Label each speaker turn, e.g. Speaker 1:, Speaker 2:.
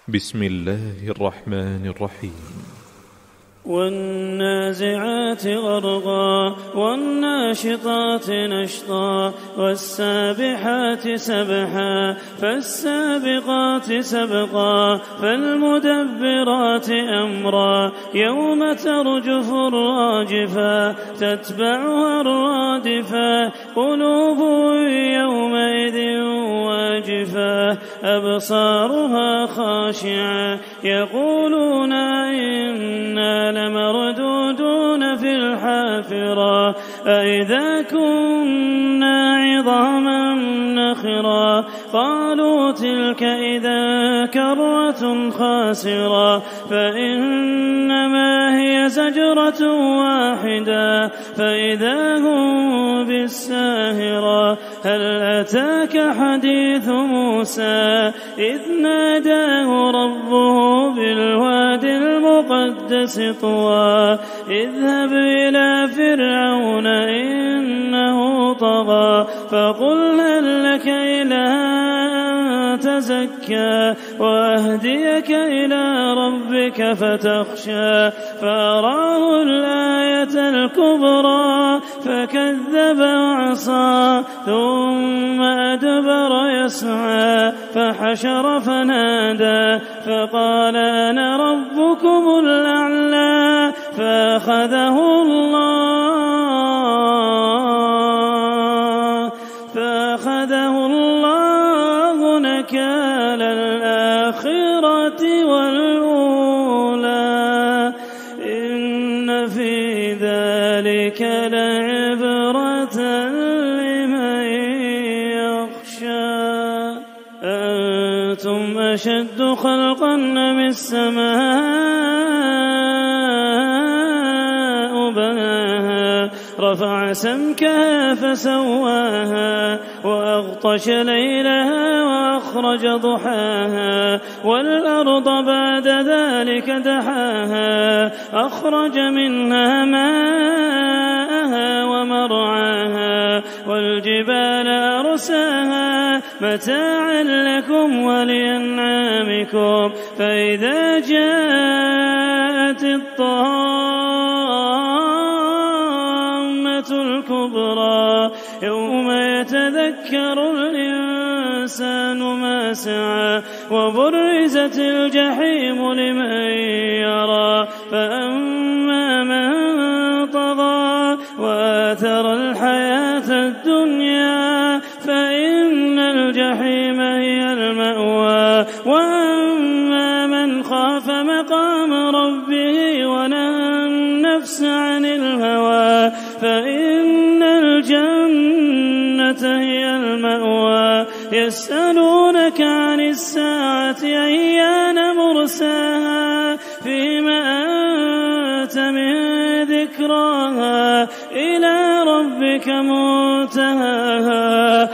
Speaker 1: بسم الله الرحمن الرحيم.
Speaker 2: والنازعات غرقا والناشطات نشطا والسابحات سبحا فالسابقات سبقا فالمدبرات أمرا يوم ترجف الراجفا تتبعها الرادفا قلوب يومئذ واجفا أبصارها خاشعة يقولون إنا لمردودون في الحافرة أئذا كنا عظاما نخرا قالوا تلك إذا كرة خاسرة فإنما هي زجرة واحدة فإذا هم بالساهرة هل أتاك حديث موسى إذ ناداه ربه بالواد المقدس طوى اذهب إلى فرعون إنه طغى فقل هل لك إلى أن تزكى وأهديك إلى ربك فتخشى فأراه الآية الكبرى فكذب وعصى ثم أدبر يسعى فحشر فنادى فقال أنا ربكم الأعلى فأخذه الله نكال الآخرة والأولى إن في ذلك لعبرة لمن يخشى أنتم أشد خلقا أم السماء بناها رفع سمكها فسواها وأغطش ليلها وأخرج ضحاها والأرض بعد ذلك دحاها أخرج منها ماءها ومرعاها والجبال أرساها متاعا لكم ولأنعامكم فإذا جاءت الطامة الكبرى يوم يتذكر الإنسان ما سعى وبرزت الجحيم لمن يرى فأما من طغى وآثر الحياة الدنيا فإن الجحيم هي المأوى وأما من خاف مقام ربه ونهى النفس عن الهوى فإن الجنة هي المأوى يسألونك عن الساعة أيان مرساها فيما أنت من ذكراها إلى ربك منتهاها